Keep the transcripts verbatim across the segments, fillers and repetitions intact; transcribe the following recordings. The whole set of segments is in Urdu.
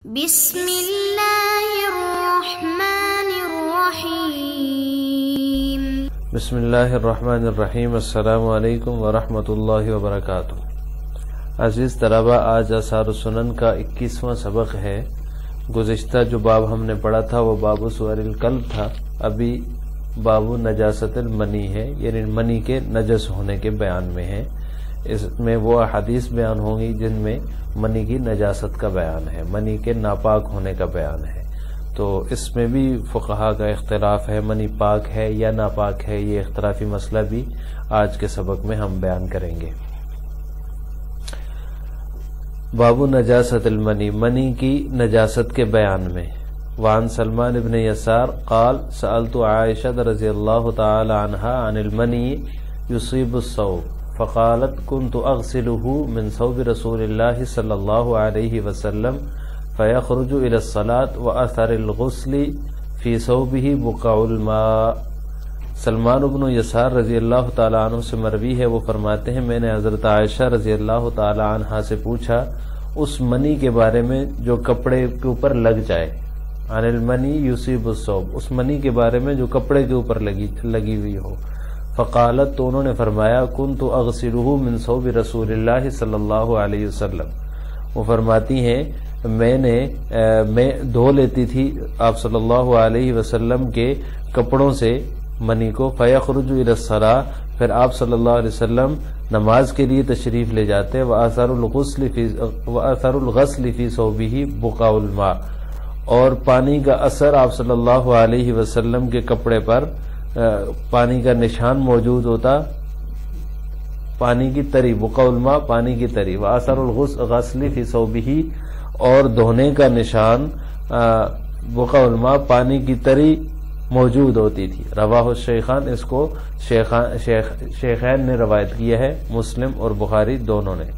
بسم اللہ الرحمن الرحیم بسم اللہ الرحمن الرحیم۔ السلام علیکم ورحمۃ اللہ وبرکاتہ۔ عزیز طلبہ، آج آثار السنن کا اکیسواں سبق ہے۔ گزشتہ جو باب ہم نے پڑھا تھا وہ باب سؤر القلب تھا، ابھی باب نجاست المنی ہے، یعنی منی کے نجس ہونے کے بیان میں ہے۔ اس میں وہ احادیث بیان ہوں گی جن میں منی کی نجاست کا بیان ہے، منی کے ناپاک ہونے کا بیان ہے۔ تو اس میں بھی فقہا کا اختلاف ہے، منی پاک ہے یا ناپاک ہے، یہ اختلافی مسئلہ بھی آج کے سبق میں ہم بیان کریں گے۔ باب نجاست المنی، منی کی نجاست کے بیان میں۔ وعن سلمان بن یسار قال سألت عائشہ رضی اللہ تعالی عنہا عن المنی یصیب الثوب فقالت كنت اغسله من ثوب رسول اللہ صلی اللہ علیہ وسلم فيخرج الى الصلاة واثر الغسل في ثوبه بقع الماء۔ سلمان بن یسار رضی اللہ تعالی عنہ سے مروی ہے، وہ فرماتے ہیں میں نے حضرت عائشہ رضی اللہ تعالی عنہا سے پوچھا اس منی کے بارے میں جو کپڑے کے اوپر لگ جائے، عن المنی یصیب الثوب، اس منی کے بارے میں جو کپڑے کے اوپر لگی لگی ہوئی ہو۔ فقالت، تو انہوں نے فرمایا كنت اغسلہ من ثوب رسول اللہ صلی اللہ علیہ وسلم، وہ فرماتی ہیں میں نے میں دھو لیتی تھی آپ صلی اللہ علیہ وسلم کے کپڑوں سے منی کو۔ فیخرج الى الصلاة، پھر آپ صلی اللہ علیہ وسلم نماز کے لیے تشریف لے جاتے۔ وآثار الغسل فی وآثار الغسل فی ثوبہ بقع الماء، اور پانی کا اثر آپ صلی اللہ علیہ وسلم کے کپڑے پر پانی کا نشان موجود ہوتا، پانی کی تری، بقع الماء پانی کی تری، وآثار الغسل فی ثوبہ، اور دھونے کا نشان بقع الماء پانی کی تری موجود ہوتی تھی۔ رواہ الشیخان، اس کو شیخان شیخ شیخین نے روایت کیا ہے، مسلم اور بخاری دونوں نے۔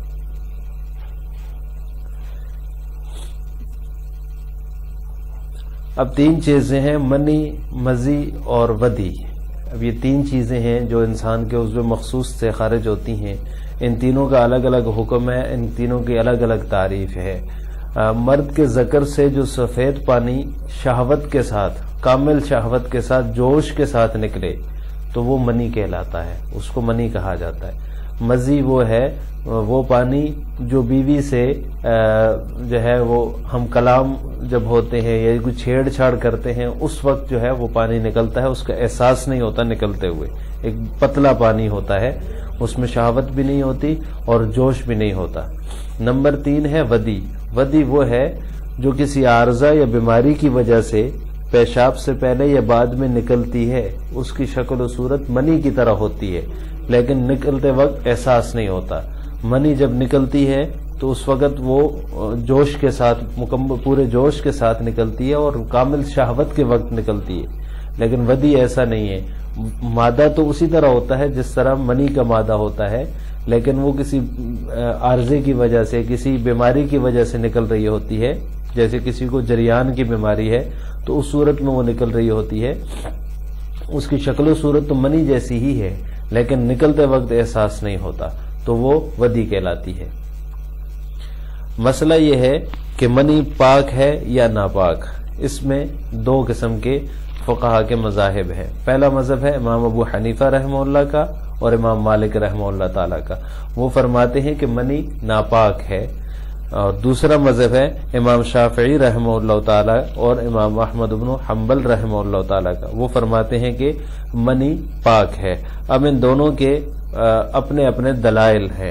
اب تین چیزیں ہیں، منی، مزی اور ودی۔ اب یہ تین چیزیں ہیں جو انسان کے عضو مخصوص سے خارج ہوتی ہیں، ان تینوں کا الگ الگ حکم ہے، ان تینوں کی الگ الگ تعریف ہے۔ مرد کے ذکر سے جو سفید پانی شہوت کے ساتھ، کامل شہوت کے ساتھ، جوش کے ساتھ نکلے تو وہ منی کہلاتا ہے، اس کو منی کہا جاتا ہے۔ مزی وہ ہے وہ پانی جو بیوی سے جو ہے وہ ہم کلام جب ہوتے ہیں یا کوئی چھیڑ چھاڑ کرتے ہیں اس وقت جو ہے وہ پانی نکلتا ہے، اس کا احساس نہیں ہوتا نکلتے ہوئے، ایک پتلا پانی ہوتا ہے، اس میں شہوت بھی نہیں ہوتی اور جوش بھی نہیں ہوتا۔ نمبر تین ہے ودی۔ ودی وہ ہے جو کسی عارضہ یا بیماری کی وجہ سے پیشاب سے پہلے یا بعد میں نکلتی ہے، اس کی شکل و صورت منی کی طرح ہوتی ہے لیکن نکلتے وقت احساس نہیں ہوتا۔ منی جب نکلتی ہے تو اس وقت وہ جوش کے ساتھ، مکمل پورے جوش کے ساتھ نکلتی ہے اور کامل شہوت کے وقت نکلتی ہے، لیکن ودی ایسا نہیں ہے۔ مادہ تو اسی طرح ہوتا ہے جس طرح منی کا مادہ ہوتا ہے، لیکن وہ کسی عارضے کی وجہ سے، کسی بیماری کی وجہ سے نکل رہی ہوتی ہے، جیسے کسی کو جریان کی بیماری ہے تو اس صورت میں وہ نکل رہی ہوتی ہے، اس کی شکل و صورت تو منی جیسی ہی ہے لیکن نکلتے وقت احساس نہیں ہوتا، تو وہ ودی کہلاتی ہے۔ مسئلہ یہ ہے کہ منی پاک ہے یا ناپاک، اس میں دو قسم کے فقہا کے مذاہب ہیں۔ پہلا مذہب ہے امام ابو حنیفہ رحمہ اللہ کا اور امام مالک رحمہ اللہ تعالی کا، وہ فرماتے ہیں کہ منی ناپاک ہے۔ اور دوسرا مذہب ہے امام شافعی رحمہ اللہ تعالی اور امام احمد بن حنبل رحمہ اللہ تعالی کا، وہ فرماتے ہیں کہ منی پاک ہے۔ اب ان دونوں کے اپنے اپنے دلائل ہیں۔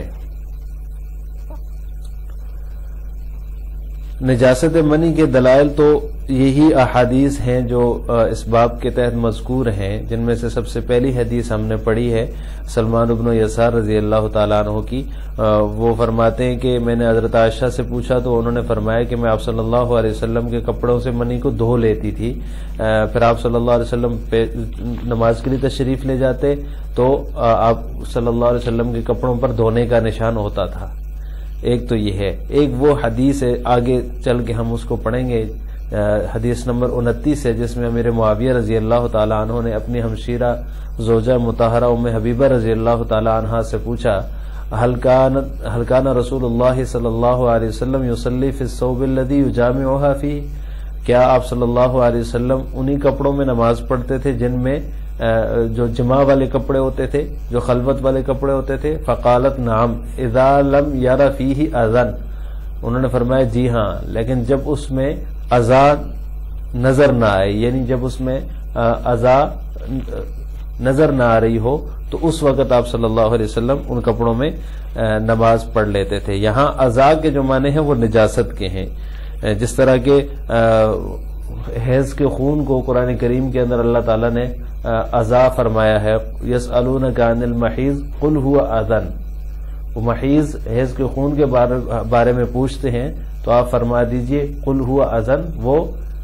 نجاست منی کے دلائل تو یہی احادیث ہیں جو اس باب کے تحت مذکور ہیں، جن میں سے سب سے پہلی حدیث ہم نے پڑھی ہے سلمان بن یسار رضی اللہ تعالیٰ عنہ کی۔ وہ فرماتے ہیں کہ میں نے حضرت عائشہ سے پوچھا تو انہوں نے فرمایا کہ میں آپ صلی اللہ علیہ وسلم کے کپڑوں سے منی کو دھو لیتی تھی، پھر آپ صلی اللہ علیہ وسلم پہ نماز کے لیے تشریف لے جاتے تو آپ صلی اللہ علیہ وسلم کے کپڑوں پر دھونے کا نشان ہوتا تھا۔ ایک تو یہ ہے، ایک وہ حدیث ہے آگے چل کے ہم اس کو پڑھیں گے، حدیث نمبر انتیس ہے، جس میں امیر معاویہ رضی اللہ تعالیٰ عنہ نے اپنی ہمشیرہ زوجہ مطہرہ ام حبیبہ رضی اللہ تعالیٰ عنہ سے پوچھا هل كان هل كان رسول الله صلی اللہ علیہ وسلم يصلي في الثوب الذي يجامعها فيه، کیا آپ صلی اللہ علیہ وسلم انہی کپڑوں میں نماز پڑھتے تھے جن میں جو جماع والے کپڑے ہوتے تھے، جو خلوت والے کپڑے ہوتے تھے؟ فقالت نعم اذا لم ير فيه اذى، انہوں نے فرمایا جی ہاں، لیکن جب اس میں اذا نظر نہ آئے، یعنی جب اس میں اذا نظر نہ آ رہی ہو تو اس وقت آپ صلی اللہ علیہ وسلم ان کپڑوں میں نماز پڑھ لیتے تھے۔ یہاں اذا کے جو معنی ہیں وہ نجاست کے ہیں، جس طرح کہ حیض کے خون کو قرآن کریم کے اندر اللہ تعالیٰ نے اذا فرمایا ہے، یسألونک عن المحیض قل هو اذن، وہ محیض حیض کے خون کے بارے میں پوچھتے ہیں تو آپ فرما دیجئے قل هو اذن، وہ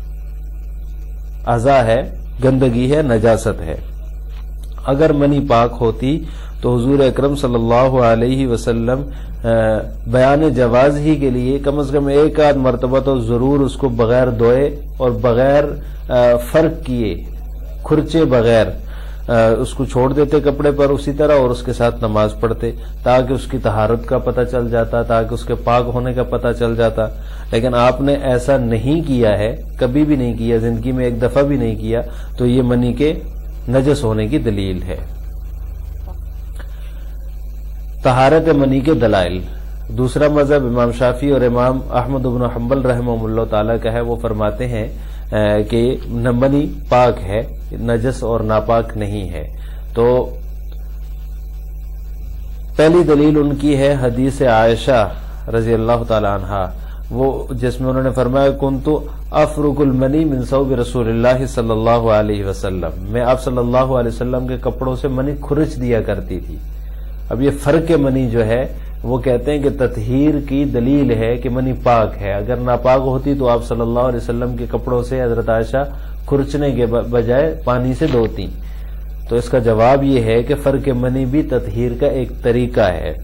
اذا ہے، گندگی ہے، نجاست ہے۔ اگر منی پاک ہوتی تو حضور اکرم صلی اللہ علیہ وسلم بیان جواز ہی کے لیے کم از کم ایک آدھ مرتبہ تو ضرور اس کو بغیر دھوئے اور بغیر فرق کیے، کھرچے بغیر اس کو چھوڑ دیتے کپڑے پر اسی طرح اور اس کے ساتھ نماز پڑھتے، تاکہ اس کی طہارت کا پتہ چل جاتا، تاکہ اس کے پاک ہونے کا پتہ چل جاتا۔ لیکن آپ نے ایسا نہیں کیا ہے، کبھی بھی نہیں کیا، زندگی میں ایک دفعہ بھی نہیں کیا، تو یہ منی کے نجس ہونے کی دلیل ہے۔ طہارت منی کے دلائل، دوسرا مذہب امام شافعی اور امام احمد بن حنبل رحمہ اللہ تعالی کا ہے، وہ فرماتے ہیں کہ منی پاک ہے، نجس اور ناپاک نہیں ہے۔ تو پہلی دلیل ان کی ہے حدیث عائشہ رضی اللہ تعالی عنہا، وہ جس میں انہوں نے فرمایا کنت افرق المنی من ثوب رسول اللہ صلی اللہ علیہ وسلم، میں آپ صلی اللہ علیہ وسلم کے کپڑوں سے منی کھرچ دیا کرتی تھی۔ اب یہ فرق منی جو ہے وہ کہتے ہیں کہ تطہیر کی دلیل ہے کہ منی پاک ہے، اگر ناپاک ہوتی تو آپ صلی اللہ علیہ وسلم کے کپڑوں سے حضرت عائشہ کھرچنے کے بجائے پانی سے دھوتی۔ تو اس کا جواب یہ ہے کہ فرق منی بھی تطہیر کا ایک طریقہ ہے،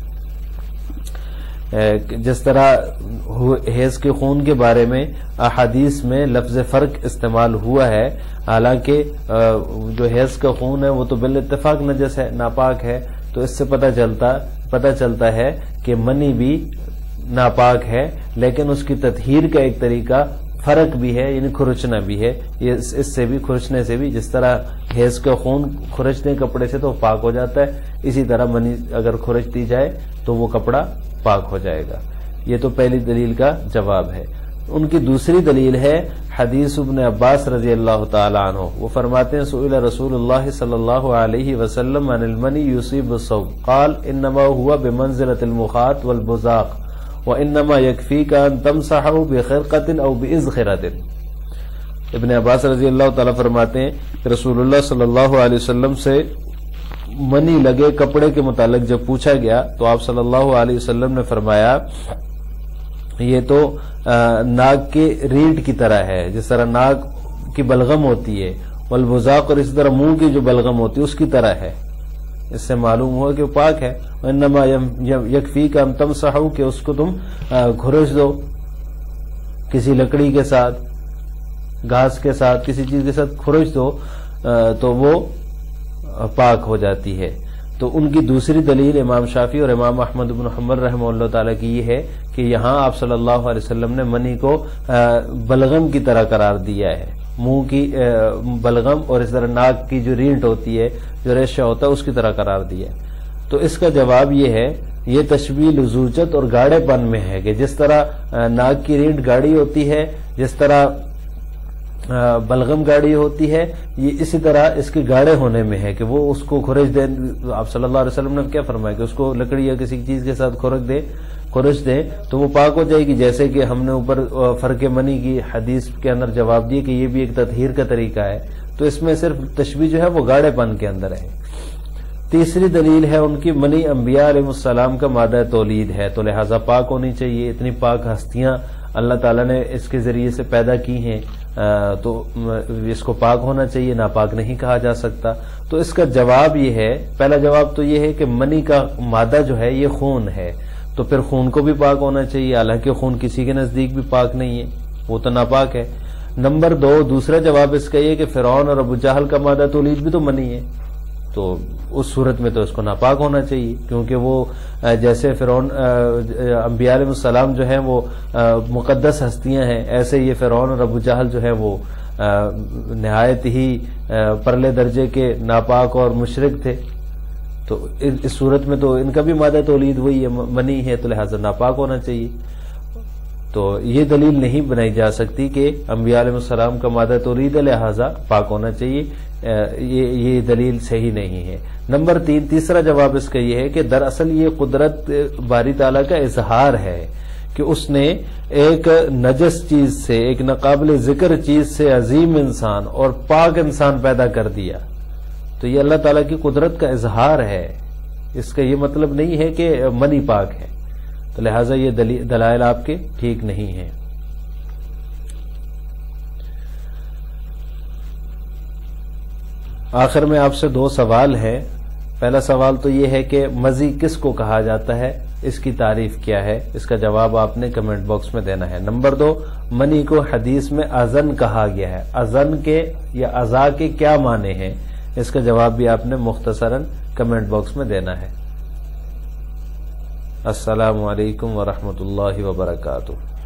جس طرح حیض کے خون کے بارے میں احادیث میں لفظ فرق استعمال ہوا ہے، حالانکہ جو حیض کا خون ہے وہ تو بالاتفاق نجس ہے، ناپاک ہے، تو اس سے پتہ چلتا پتہ چلتا ہے کہ منی بھی ناپاک ہے، لیکن اس کی تطہیر کا ایک طریقہ فرق بھی ہے، یعنی کھرچنا بھی ہے۔ یہ اس سے بھی، کھرچنے سے بھی، جس طرح حیض کا خون کھرچتے کپڑے سے تو پاک ہو جاتا ہے، اسی طرح منی اگر کھرچ دی جائے تو وہ کپڑا پاک ہو جائے گا۔ یہ تو پہلی دلیل کا جواب ہے۔ ان کی دوسری دلیل ہے حدیث ابن عباس رضی اللہ تعالی عنہ، وہ فرماتے ہیں سئل رسول اللہ صلی اللہ علیہ وسلم عن المنی یصیب الثوب قال انما هو بمنزلة المخاط والبزاق وانما يكفيك ان تمسحه بخرقة او باذخرة۔ ابن عباس رضی اللہ تعالی فرماتے ہیں کہ رسول اللہ صلی اللہ علیہ وسلم سے منی لگے کپڑے کے متعلق جب پوچھا گیا تو آپ صلی اللہ علیہ وسلم نے فرمایا یہ تو ناک کے ریڑھ کی طرح ہے، جس طرح ناک کی بلغم ہوتی ہے، والبزاق، اور اسی طرح منہ کی جو بلغم ہوتی ہے اس کی طرح ہے۔ اس سے معلوم ہوا کہ وہ پاک ہے۔ انما یکفیک ان تمسحوا، کہ اس کو تم کھرچ دو کسی لکڑی کے ساتھ، گھاس کے ساتھ، کسی چیز کے ساتھ کھرچ دو تو وہ پاک ہو جاتی ہے۔ تو ان کی دوسری دلیل امام شافعی اور امام احمد بن حنبل رحمہ اللہ تعالیٰ کی یہ ہے کہ یہاں آپ صلی اللہ علیہ وسلم نے منی کو بلغم کی طرح قرار دیا ہے، منہ کی بلغم اور اس طرح ناک کی جو ریڑھ ہوتی ہے، جو ریشہ ہوتا ہے، اس کی طرح قرار دیا ہے۔ تو اس کا جواب یہ ہے، یہ تشبیہ لزوجت اور گاڑے پن میں ہے کہ جس طرح ناک کی ریڑھ گاڑی ہوتی ہے، جس طرح بلغم گاڑی ہوتی ہے، یہ اسی طرح اس کے گاڑے ہونے میں ہے کہ وہ اس کو کھرچ دے۔ آپ صلی اللہ علیہ وسلم نے کیا فرمایا کہ اس کو لکڑی یا کسی چیز کے ساتھ کھرچ دے کھرچ دے تو وہ پاک ہو جائے گی، جیسے کہ ہم نے اوپر فرق منی کی حدیث کے اندر جواب دیے کہ یہ بھی ایک تطہیر کا طریقہ ہے۔ تو اس میں صرف تشبیہ جو ہے وہ گاڑے پن کے اندر ہے۔ تیسری دلیل ہے ان کی منی انبیاء علیہ السلام کا مادہ تولید ہے، تو لہذا پاک ہونی چاہیے۔ اتنی پاک ہستیاں اللہ تعالیٰ نے اس کے ذریعے سے پیدا کی ہیں، تو اس کو پاک ہونا چاہیے، ناپاک نہیں کہا جا سکتا۔ تو اس کا جواب یہ ہے، پہلا جواب تو یہ ہے کہ منی کا مادہ جو ہے یہ خون ہے، تو پھر خون کو بھی پاک ہونا چاہیے، حالانکہ خون کسی کے نزدیک بھی پاک نہیں ہے، وہ تو ناپاک ہے۔ نمبر دو، دوسرا جواب اس کا یہ کہ فرعون اور ابو جہل کا مادہ تولید بھی تو منی ہے، تو اس صورت میں تو اس کو ناپاک ہونا چاہیے، کیونکہ وہ جیسے فرعون انبیاء علیہ السلام جو ہیں وہ مقدس ہستیاں ہیں، ایسے یہ فرعون اور ابو جہل جو ہے وہ نہایت ہی پرلے درجے کے ناپاک اور مشرک تھے. تو اس صورت میں تو ان کا بھی مادہ تولید وہی ہے، منی ہے، تو لہٰذا ناپاک ہونا چاہیے. تو یہ دلیل نہیں بنائی جا سکتی کہ انبیاء علیہ السلام کا مادہ تولید ہے لہٰذا پاک ہونا چاہیے، یہ یہ دلیل صحیح نہیں ہے. نمبر تین، تیسرا جواب اس کا یہ ہے کہ دراصل یہ قدرت باری تعالیٰ کا اظہار ہے کہ اس نے ایک نجس چیز سے، ایک ناقابل ذکر چیز سے عظیم انسان اور پاک انسان پیدا کر دیا. تو یہ اللہ تعالیٰ کی قدرت کا اظہار ہے، اس کا یہ مطلب نہیں ہے کہ منی پاک ہے. تو لہٰذا یہ دلائل آپ کے ٹھیک نہیں ہیں. آخر میں آپ سے دو سوال ہیں. پہلا سوال تو یہ ہے کہ مزی کس کو کہا جاتا ہے، اس کی تعریف کیا ہے، اس کا جواب آپ نے کمنٹ باکس میں دینا ہے. نمبر دو، منی کو حدیث میں اذن کہا گیا ہے، اذن کے یا اذا کے کیا معنی ہیں، اس کا جواب بھی آپ نے مختصراً کمنٹ باکس میں دینا ہے. السلام علیکم ورحمۃ اللہ وبرکاتہ.